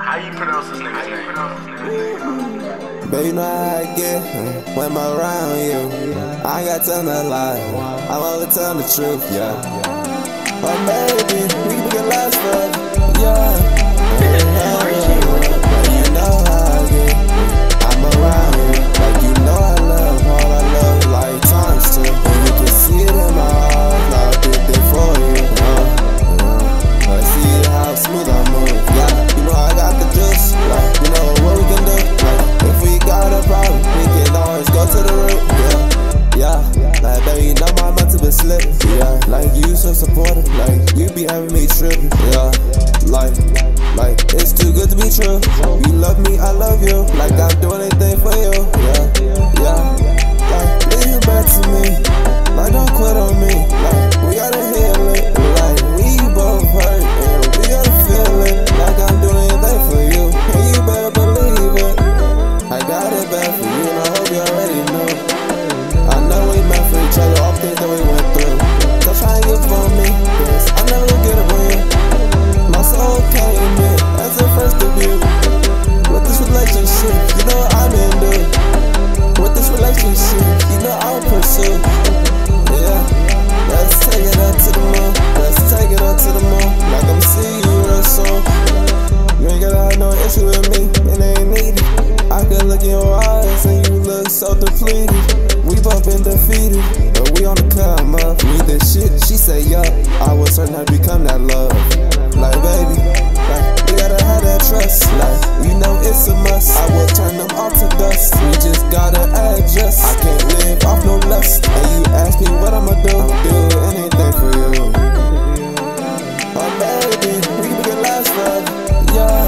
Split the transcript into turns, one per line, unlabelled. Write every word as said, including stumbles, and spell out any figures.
How you pronounce this nigga's name?
Baby, you know how I get when I'm around you. I ain't got time to lie, I'm only telling the truth, yeah. Oh baby, we can get last forever, yeah. You know how I get, I'm around you. Like you know I love, all I love, like times two. And you can see it in my eyes, like I did it for you, uh, yeah. I see how smooth I move, yeah. You know I got the juice, like you know what we can do. Like if we got a problem, we can always go to the root, yeah. Yeah, like baby, you know my mental been slipping, yeah. Like you so supportive, like you be having me tripping, yeah. Like, like it's too good to be true. You love me, I love you. Like I'll do anything for you, yeah, yeah. Like leave it back to me, like don't quit on me. Like we gotta heal it, like we both hurt and we gotta feel it. Like I'm doing anything for you, and you better believe it. I got it back for you, and I hope you already know. I know we meant for each other, all things that we went through. So try and give up on me, cause I never will get up on you. My soul came in as a first debut. With this relationship, you know what I'm into. With this relationship, you know I'll pursue. Yeah, let's take it up to the moon. Let's take it up to the moon. Like I'm seeing you real soon. You ain't gotta have no issue with me, it ain't needed. I can look in your eyes and you look so depleted. We both been defeated, but we on the come up. We this shit, she say yup. I was certain I'd become that love. Like baby, like we gotta have that trust. Like you know it's a must. I will turn them all to dust. We just gotta adjust. I can't live off no lust. And you ask me what I'ma do, I'ma do anything for you. Oh baby, we can last forever, yeah.